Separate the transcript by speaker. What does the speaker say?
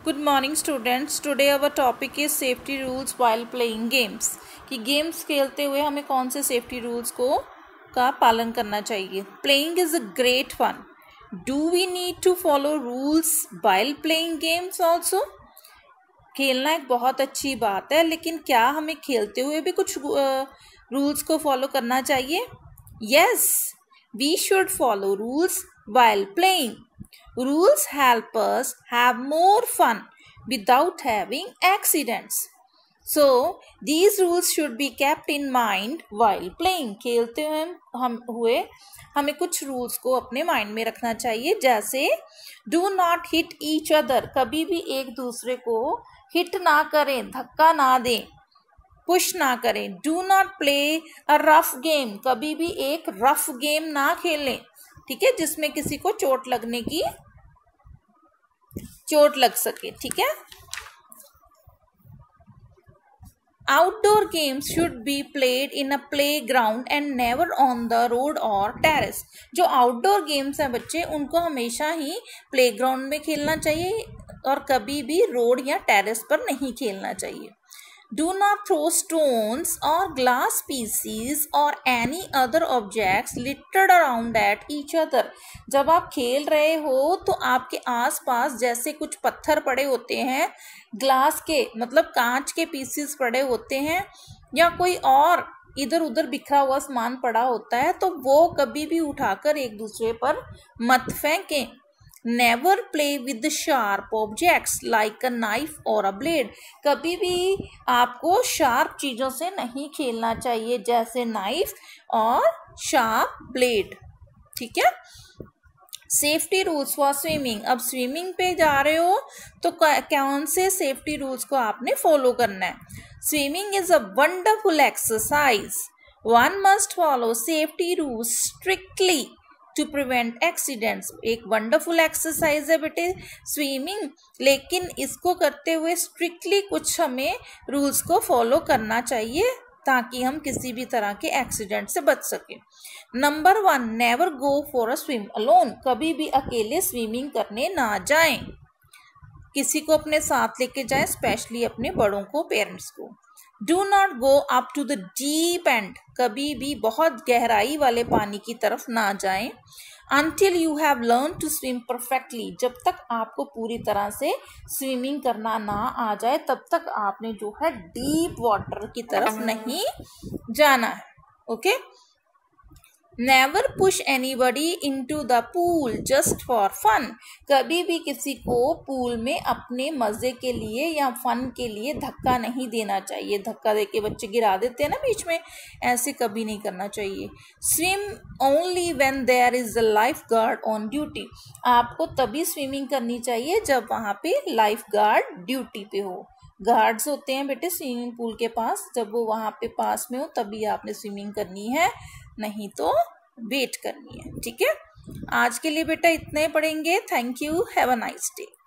Speaker 1: Good morning students. Today our topic is safety rules while playing games. कि games खेलते हुए हमें कौन से सेफ्टी रूल्स का पालन करना चाहिए. Playing is a great fun. Do we need to follow rules while playing games also? खेलना एक बहुत अच्छी बात है, लेकिन क्या हमें खेलते हुए भी कुछ रूल्स को फॉलो करना चाहिए? Yes, we should follow rules while playing. Rules help us have more fun without having accidents. So, these rules should be kept in mind while playing. खेलते हुए हमें कुछ रूल्स को अपने माइंड में रखना चाहिए, जैसे do not hit each other. कभी भी एक दूसरे को हिट ना करें, धक्का ना दें, पुश ना करें. Do not play a rough game. कभी भी एक रफ गेम ना खेलें, ठीक है, जिसमें किसी को चोट लग सके. ठीक है. Outdoor games should be played in a playground and never on the road और टेरेस. जो आउटडोर गेम्स हैं बच्चे, उनको हमेशा ही प्ले ग्राउंड में खेलना चाहिए और कभी भी रोड या टेरेस पर नहीं खेलना चाहिए. Do not throw stones or glass pieces or any other objects littered around at each other. जब आप खेल रहे हो तो आपके आसपास जैसे कुछ पत्थर पड़े होते हैं, ग्लास के मतलब कांच के पीसेस पड़े होते हैं, या कोई और इधर उधर बिखरा हुआ सामान पड़ा होता है, तो वो कभी भी उठाकर एक दूसरे पर मत फेंकें. Never play with sharp objects like a knife or a blade. कभी भी आपको शार्प चीज़ों से नहीं खेलना चाहिए, जैसे नाइफ और शार्प ब्लेड. ठीक है. Safety rules for swimming. अब स्विमिंग पे जा रहे हो तो कौन से सेफ्टी रूल्स को आपने फॉलो करना है. Swimming is a wonderful exercise. One must follow safety rules strictly to prevent accidents. एक वंडरफुल एक्सरसाइज है बेटे स्विमिंग, लेकिन इसको करते हुए स्ट्रिक्टली कुछ हमें रूल्स को फॉलो करना चाहिए ताकि हम किसी भी तरह के एक्सीडेंट से बच सके. Number 1, never go for a swim alone. कभी भी अकेले स्विमिंग करने ना जाएं. किसी को अपने साथ लेके जाएं, स्पेशली अपने बड़ों को, पेरेंट्स को. Do not go up to the deep end. कभी भी बहुत गहराई वाले पानी की तरफ ना जाएं. Until you have learned to swim perfectly. जब तक आपको पूरी तरह से स्विमिंग करना ना आ जाए, तब तक आपने जो है डीप वाटर की तरफ नहीं जाना है. Okay. Never push anybody into the pool just for fun. कभी भी किसी को पूल में अपने मजे के लिए या फन के लिए धक्का नहीं देना चाहिए. धक्का देके बच्चे गिरा देते हैं ना बीच में, ऐसे कभी नहीं करना चाहिए. Swim only when there is a lifeguard on duty. आपको तभी स्विमिंग करनी चाहिए जब वहाँ पे लाइफ गार्ड ड्यूटी पे हो. गार्ड्स होते हैं बेटे स्विमिंग पूल के पास, जब वो वहाँ पे पास में हो तभी आपने स्विमिंग करनी है, नहीं तो वेट करनी है. ठीक है. आज के लिए बेटा इतने पढ़ेंगे. Thank you. Have a nice day.